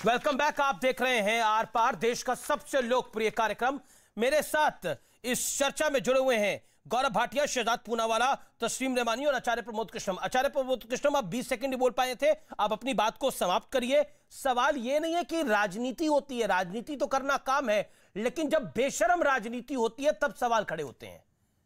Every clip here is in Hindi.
Welcome back. आप देख रहे हैं आर पार, देश का सबसे लोकप्रिय कार्यक्रम। मेरे साथ इस चर्चा में जुड़े हुए हैं गौरव भाटिया, शहजाद पूनावाला, तस्लीम रेमानी और आचार्य प्रमोद कृष्णम। आचार्य प्रमोद कृष्णम, आप 20 सेकंड ही बोल पाए थे, आप अपनी बात को समाप्त करिए। सवाल यह नहीं है कि राजनीति होती है, राजनीति तो करना काम है, लेकिन जब बेशरम राजनीति होती है तब सवाल खड़े होते हैं।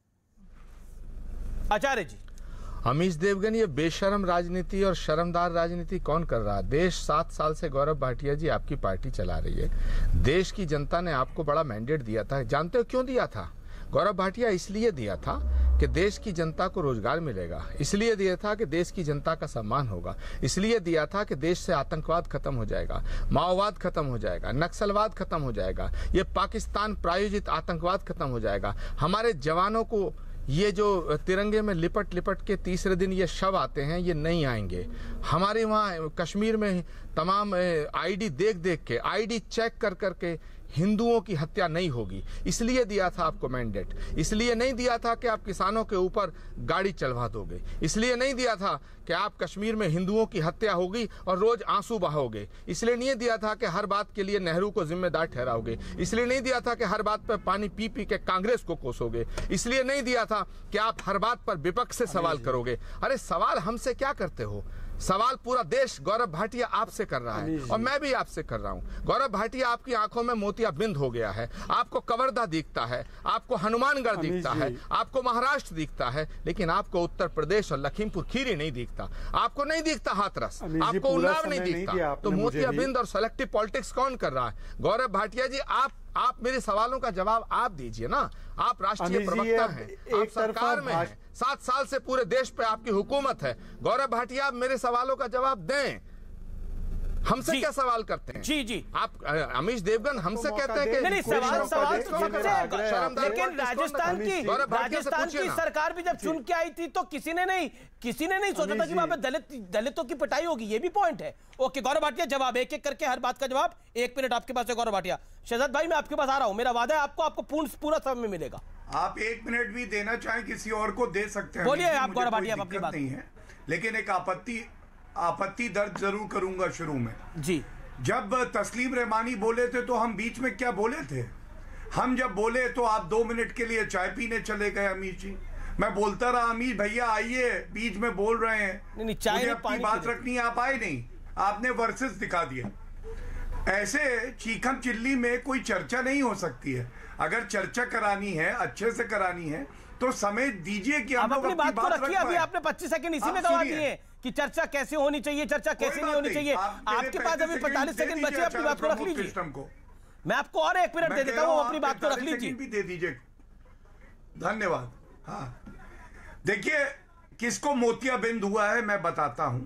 आचार्य जी। अमीश देवगन, ये बेशरम राजनीति और शर्मदार राजनीति कौन कर रहा है? देश 7 साल से गौरव भाटिया जी आपकी पार्टी चला रही है। देश की जनता ने आपको बड़ा मैंडेट दिया था। जानते हो क्यों दिया था? गौरव भाटिया इसलिए दिया था कि देश की जनता को रोजगार मिलेगा, इसलिए दिया था कि देश की जनता का सम्मान होगा, इसलिए दिया था कि देश से आतंकवाद खत्म हो जाएगा, माओवाद खत्म हो जाएगा, नक्सलवाद खत्म हो जाएगा, ये पाकिस्तान प्रायोजित आतंकवाद खत्म हो जाएगा। हमारे जवानों को ये जो तिरंगे में लिपट लिपट के तीसरे दिन ये शव आते हैं, ये नहीं आएंगे। हमारे वहाँ कश्मीर में तमाम आईडी देख देख के, आईडी चेक कर करके हिंदुओं की हत्या नहीं होगी, इसलिए दिया था आपको मैंडेट। इसलिए नहीं दिया था कि आप किसानों के ऊपर गाड़ी चलवा दोगे, इसलिए नहीं दिया था कि आप कश्मीर में हिंदुओं की हत्या होगी और रोज आंसू बहाओगे, इसलिए नहीं दिया था कि हर बात के लिए नेहरू को जिम्मेदार ठहराओगे, इसलिए नहीं दिया था कि हर बात पर पानी पी पी के कांग्रेस को कोसोगे, इसलिए नहीं दिया था कि आप हर बात पर विपक्ष से सवाल करोगे। अरे सवाल हमसे क्या करते हो? सवाल पूरा देश गौरव भाटिया आपसे कर रहा है और मैं भी आपसे कर रहा हूं। गौरव भाटिया, आपकी आंखों में मोतियाबिंद हो गया है, आपको कवर्धा दिखता है, आपको हनुमानगढ़ दिखता है, आपको महाराष्ट्र दिखता है, लेकिन आपको उत्तर प्रदेश और लखीमपुर खीरी नहीं दिखता, आपको नहीं दिखता हाथरस, आपको उन्नाव नहीं दिखता। तो मोतियाबिंद और सेलेक्टिव पॉलिटिक्स कौन कर रहा है? गौरव भाटिया जी, आप मेरे सवालों का जवाब आप दीजिए ना। आप राष्ट्रीय प्रवक्ता हैं, आप सरकार में हैं, 7 साल से पूरे देश पे आपकी हुकूमत है। गौरव भाटिया, आप मेरे सवालों का जवाब दें। हमसे क्या सवाल करते हैं? जी जी। आप अमीश देवगन हमसे कहते हैं कि नहीं, सवाल लेकिन राजस्थान की सरकार भी जब चुन के आई थी तो किसी ने नहीं सोचा था कि वहां पे दलितों की पिटाई होगी। ये भी पॉइंट है। ओके गौरव भाटिया, जवाब एक एक करके, हर बात का जवाब। 1 मिनट आपके पास है गौरव भाटिया। शहजाद भाई, मैं आपके पास आ रहा हूं, मेरा वादा है आपको पूरा समय मिलेगा। आप 1 मिनट भी देना चाहें किसी और को दे सकते हैं। बोलिए आप गौरव भाटिया, अपनी बात नहीं है, लेकिन एक आपत्ति दर्ज जरूर करूंगा शुरू में। जी, जब तस्लीम रेमानी बोले थे तो हम बीच में क्या बोले थे? हम जब बोले तो आप 2 मिनट के लिए चाय पीने चले गए। अमीश जी, मैं बोलता रहा, अमीश भैया आइए, बीच में बोल रहे हैं, मुझे अपनी बात रखनी है, आप आए नहीं, आपने वर्सेस दिखा दिया। ऐसे चीखम चिल्ली में कोई चर्चा नहीं हो सकती है। अगर चर्चा करानी है, अच्छे से करानी है, तो समय दीजिए कि हम अपनी बात को रखिए। अभी आपने 25 सेकंड इसी में गवा दिए कि चर्चा कैसे होनी चाहिए, चर्चा कैसे नहीं होनी चाहिए। आपके पास अभी 45 सेकंड बचे, अपनी बात को रख लीजिए। मैं आपको और 1 मिनट दे देता हूं, अपनी बात को रख लीजिए। भी दे दीजिए, धन्यवाद। हाँ, देखिए किसको मोतियाबिंद हुआ है मैं बताता हूं।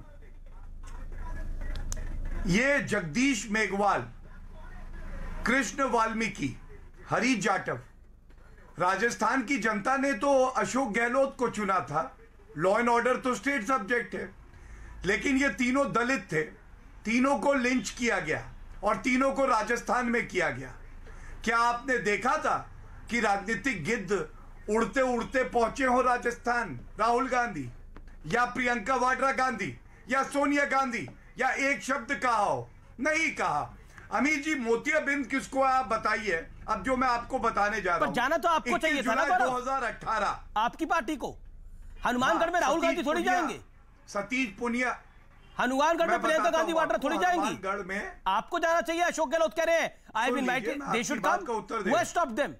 ये जगदीश मेघवाल, कृष्ण वाल्मीकि, हरी जाटव, राजस्थान की जनता ने तो अशोक गहलोत को चुना था। लॉ एंड ऑर्डर तो स्टेट सब्जेक्ट है, लेकिन ये तीनों दलित थे, तीनों को लिंच किया गया और तीनों को राजस्थान में किया गया। क्या आपने देखा था कि राजनीतिक गिद्ध उड़ते उड़ते पहुंचे हो राजस्थान? राहुल गांधी या प्रियंका वाड्रा गांधी या सोनिया गांधी या एक शब्द कहा हो? नहीं कहा। अमीर जी, मोतियाबिंद किसको आप बताइए। अब जो मैं आपको बताने जा रहा हूं, जाना तो आपको चाहिए था ना 2018 आपकी पार्टी को। हनुमानगढ़ में राहुल गांधी थोड़ी जाएंगे, सतीश पुनिया। हनुमानगढ़ में प्रियंका गांधी वाड्रा थोड़ी जाएंगी। हनुमानगढ़ में आपको जाना चाहिए। अशोक गहलोत कह रहे हैं I will invite, they should come, west of them.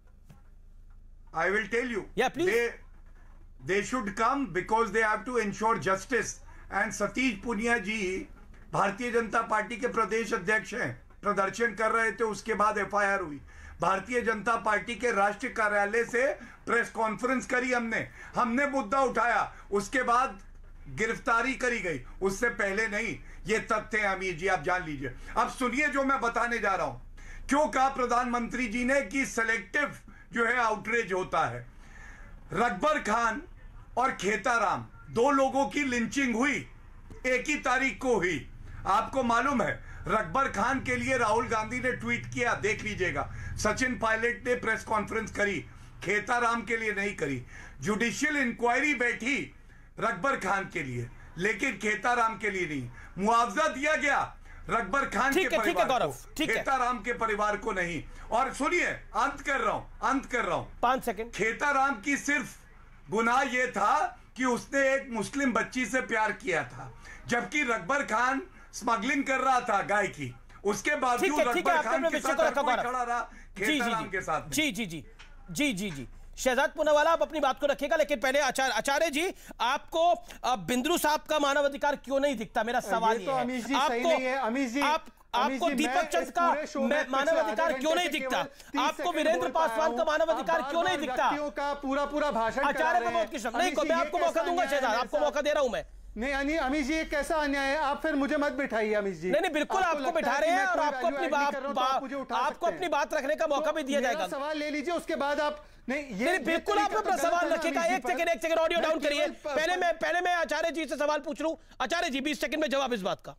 I will tell you. Yeah, please. They should come because they have to ensure justice. And Satish Poonia ji Bharatiya Janata party के प्रदेश अध्यक्ष हैं। प्रदर्शन कर रहे थे, उसके बाद FIR हुई। भारतीय जनता पार्टी के राष्ट्रीय कार्यालय से प्रेस कॉन्फ्रेंस करी हमने मुद्दा उठाया, उसके बाद गिरफ्तारी करी गई, उससे पहले नहीं। ये तथ्य है अमीर जी, आप जान लीजिए। अब सुनिए जो मैं बताने जा रहा हूं। क्यों कहा प्रधानमंत्री जी ने कि सेलेक्टिव जो है आउटरीच होता है। रकबर खान और खेताराम, 2 लोगों की लिंचिंग हुई, एक ही तारीख को हुई। आपको मालूम है, रकबर खान के लिए राहुल गांधी ने ट्वीट किया, देख लीजिएगा। सचिन पायलट ने प्रेस कॉन्फ्रेंस करी, खेताराम के लिए नहीं करी। जुडिशियल इंक्वायरी बैठी रकबर खान के लिए, लेकिन खेताराम के लिए नहीं। मुआवजा दिया गया रकबर खान के परिवार गौरव, को, ठीक है। खेताराम के परिवार को नहीं। और सुनिए, अंत कर रहा हूं 5 सेकंड। खेताराम की सिर्फ गुनाह यह था कि उसने एक मुस्लिम बच्ची से प्यार किया था, जबकि रकबर खान स्मगलिंग कर रहा था गाय की। उसके बावजूद रकबर खान के साथ खड़ा रहा खेताराम के साथ। जी। शहजाद पूनावाला, आप अपनी बात को रखिएगा, लेकिन पहले आचार्य जी, आपको बिंद्रू साहब का मानवाधिकार क्यों नहीं दिखता? मेरा सवाल ये है। आपको दीपक चंद का मानवाधिकार क्यों नहीं दिखता? आपको वीरेंद्र पासवान का मानवाधिकार क्यों नहीं दिखता? पूरा भाषण आचार्य प्रमोद कृष्ण, नहीं, मैं आपको मौका दूंगा शहजाद, आपको मौका दे रहा हूं मैं। नहीं अमीश जी, ये कैसा अन्याय है? आप फिर मुझे मत बिठाइए अमीश जी। नहीं, बिल्कुल आपको बिठा रहे हैं, और आपको अपनी बात रखने का मौका भी दिया जाएगा। सवाल ले लीजिए, उसके बाद आप नहीं, बिल्कुल आप अपना सवाल रखिएगा। एक सेकंड ऑडियो डाउन करिए। पहले मैं आचार्य जी से सवाल पूछ लूं। आचार्य जी, 20 सेकंड में जवाब इस बात का।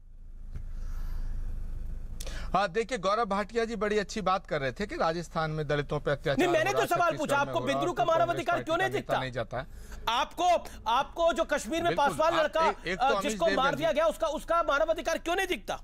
हाँ, देखिए, गौरव भाटिया जी बड़ी अच्छी बात कर रहे थे कि राजस्थान में दलितों पर अत्याचार। नहीं, मैंने तो सवाल पूछा, आपको बिंद्रू का मानवाधिकार क्यों नहीं दिखता? नहीं जाता है आपको जो कश्मीर में पासवान लड़का जिसको मार दिया गया, उसका मानवाधिकार क्यों नहीं दिखता?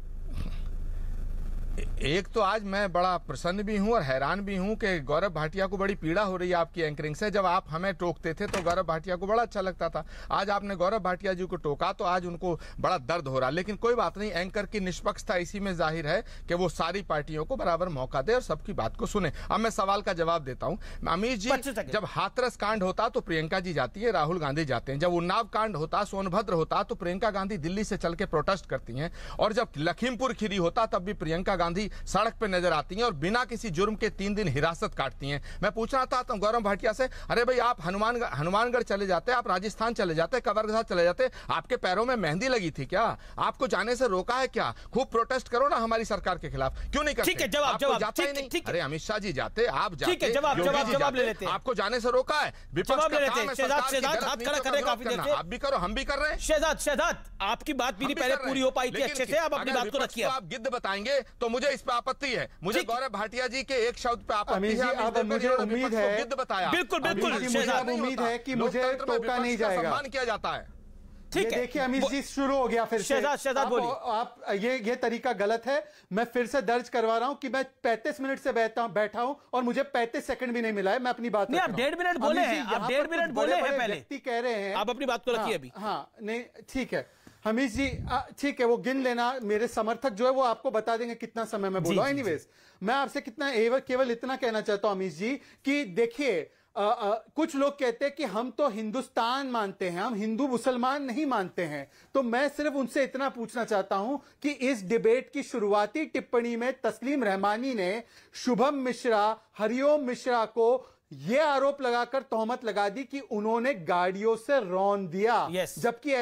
एक तो आज मैं बड़ा प्रसन्न भी हूं और हैरान भी हूं कि गौरव भाटिया को बड़ी पीड़ा हो रही है आपकी एंकरिंग से। जब आप हमें टोकते थे तो गौरव भाटिया को बड़ा अच्छा लगता था। आज आपने गौरव भाटिया जी को टोका तो आज उनको बड़ा दर्द हो रहा। लेकिन कोई बात नहीं, एंकर की निष्पक्षता इसी में जाहिर है कि वो सारी पार्टियों को बराबर मौका दे और सबकी बात को सुने। अब मैं सवाल का जवाब देता हूं। अमीश जी, जब हाथरस कांड होता तो प्रियंका जी जाती है, राहुल गांधी जाते हैं। जब उन्नाव कांड होता, सोनभद्र होता, तो प्रियंका गांधी दिल्ली से चल के प्रोटेस्ट करती हैं। और जब लखीमपुर खीरी होता तब भी प्रियंका गांधी सड़क पे नजर आती हैं और बिना किसी जुर्म के 3 दिन हिरासत काटती हैं। मैं पूछना चाहता हूं गौरव भाटिया से, अरे भाई, आप हनुमानगढ़ चले जाते, आप राजस्थान चले जाते, कवर्धा चले जाते, आपके पैरों में मेहंदी लगी थी क्या? आपको जाने से रोका है क्या? खूब प्रोटेस्ट करो ना हमारी सरकार के खिलाफ, क्यों नहीं करते? ठीक है, जवाब ठीक। अरे अमित शाह जी जाते, आप जाते, ठीक है, जवाब ले लेते हैं। आपको जाने से रोका है? जवाब ले लेते हैं। शहजाद हाथ खड़ा कर रहे हैं काफी देर से। आप भी करो, हम भी कर रहे हैं। शहजाद, आपकी बात मेरी पहले पूरी हो पाई थी अच्छे से, आप अपनी बात को रखिए। आप गिद्ध बताएंगे तो मुझे इस पर आपत्ति है। मुझे गौरव भाटिया जी के एक शब्द पे आपत्ति है। अब मुझे उम्मीद है, गिद्ध बताया। बिल्कुल उम्मीद है कि मुझे टोका नहीं जाएगा, सम्मान किया जाता है। ठीक है, देखिए अमीश जी, शुरू हो गया फिर से। शहजाद बोलिए। आप ये तरीका गलत है। मैं फिर से दर्ज करवा रहा हूं कि मैं 35 मिनट से बैठा हूं और मुझे 35 सेकंड भी नहीं मिला है। मैं अपनी बात, नहीं, आप 1.5 मिनट बोले हैं, आप 1.5 मिनट बोले हैं पहले। व्यक्ति कह रहे हैं, आप अपनी बात को रखिए अभी। हाँ, नहीं, ठीक है हमीश जी, ठीक है, वो गिन लेना। मेरे समर्थक जो है वो आपको बता देंगे कितना समय मैं बोला। एनीवेज, मैं आपसे केवल इतना कहना चाहता हूं अमीश जी कि देखिए, कुछ लोग कहते हैं कि हम तो हिंदुस्तान मानते हैं, हम हिंदू मुसलमान नहीं मानते हैं। तो मैं सिर्फ उनसे इतना पूछना चाहता हूं कि इस डिबेट की शुरुआती टिप्पणी में तस्लीम रहमानी ने शुभम मिश्रा, हरिओम मिश्रा को यह आरोप लगाकर तोहमत लगा दी कि उन्होंने गाड़ियों से रौंद दिया, जबकि